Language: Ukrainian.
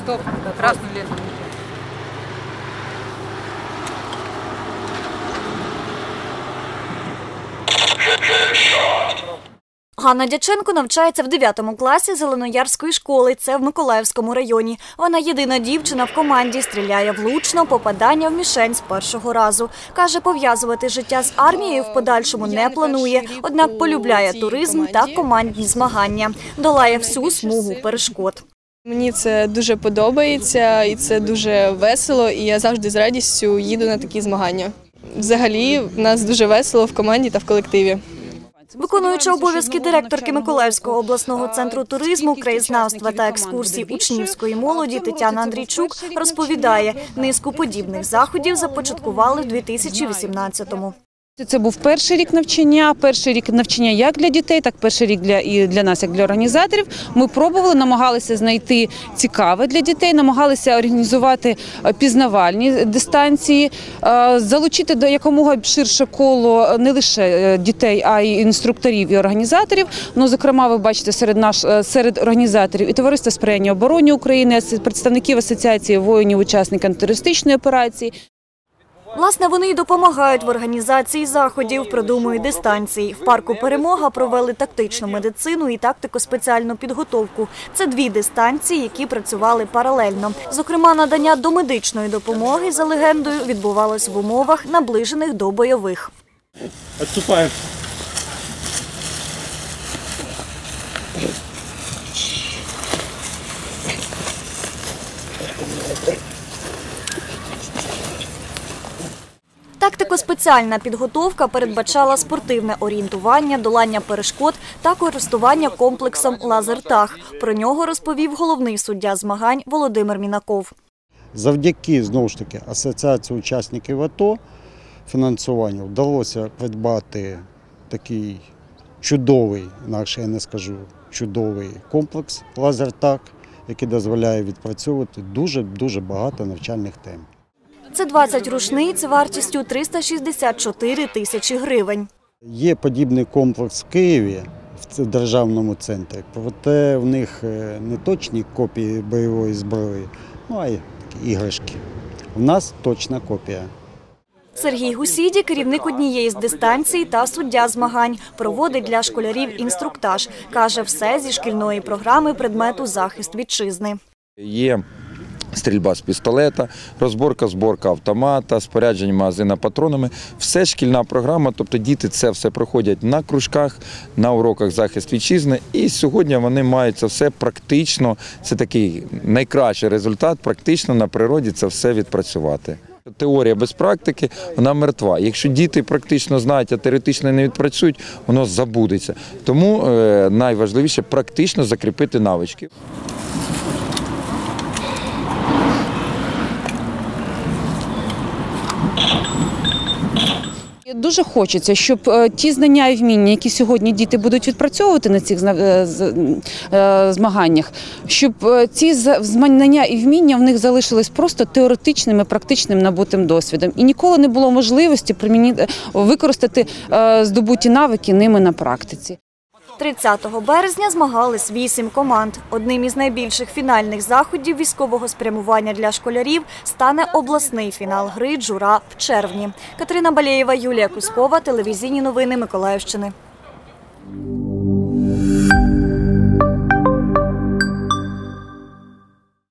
Стоп, красную ленту. Ганна Дяченко навчається в 9 класі Зеленоярської школи. Це в Миколаївському районі. Вона єдина дівчина в команді, стріляє влучно, попадання в мішень з першого разу. Каже, пов'язувати життя з армією в подальшому не планує, однак полюбляє туризм та командні змагання. Долає всю смугу перешкод. Мені це дуже подобається і це дуже весело, і я завжди з радістю їду на такі змагання. Взагалі, в нас дуже весело в команді та в колективі. Виконуюча обов'язки директорки Миколаївського обласного центру туризму, краєзнавства та екскурсій учнівської молоді Тетяна Андрійчук розповідає, низку подібних заходів започаткували в 2018-му. Це був перший рік навчання як для дітей, так перший рік і для нас, як для організаторів. Ми пробували, намагалися знайти цікаве для дітей, намагалися організувати пізнавальні дистанції, залучити до якомога ширше коло не лише дітей, а й інструкторів і організаторів. Ну, зокрема, ви бачите серед організаторів і Товариства сприяння обороні України, представників Асоціації воїнів-учасників антитерористичної операції. Власне, вони й допомагають в організації заходів, продумують дистанції. В парку «Перемога» провели тактичну медицину і тактико-спеціальну підготовку. Це 2 дистанції, які працювали паралельно. Зокрема, надання домедичної допомоги, за легендою, відбувалось в умовах, наближених до бойових. Відступаємо. Тактико-спеціальна підготовка передбачала спортивне орієнтування, долання перешкод та користування комплексом «Лазертаг». Про нього розповів головний суддя змагань Володимир Мінаков. Завдяки, знову ж таки, Асоціації учасників АТО фінансуванню вдалося придбати такий чудовий, інакше я не скажу, чудовий комплекс «Лазертаг», який дозволяє відпрацьовувати дуже багато навчальних тем. Це 20 рушниць вартістю 364 тисячі гривень. Є подібний комплекс в Києві, в державному центрі, проте в них не точні копії бойової зброї, а й такі іграшки. У нас точна копія. Сергій Гусіді – керівник однієї з дистанцій та суддя змагань. Проводить для школярів інструктаж. Каже, все зі шкільної програми предмету «Захист вітчизни». Є стрільба з пістолета, розборка-зборка автомата, спорядження магазина патронами. Все шкільна програма, тобто діти це все проходять на кружках, на уроках «Захист вітчизни». І сьогодні вони мають це все практично, це такий найкращий результат, практично на природі це все відпрацювати. Теорія без практики, вона мертва. Якщо діти практично знають, а теоретично не відпрацюють, воно забудеться. Тому найважливіше практично закріпити навички. Дуже хочеться, щоб ті знання і вміння, які сьогодні діти будуть відпрацьовувати на цих змаганнях, щоб ці знання і вміння в них залишились просто теоретичним і практичним набутим досвідом. І ніколи не було можливості використати здобуті навики ними на практиці. 30 березня змагались 8 команд. Одним із найбільших фінальних заходів військового спрямування для школярів стане обласний фінал гри «Джура» в червні. Катерина Балєєва, Юлія Кузькова, телевізійні новини Миколаївщини.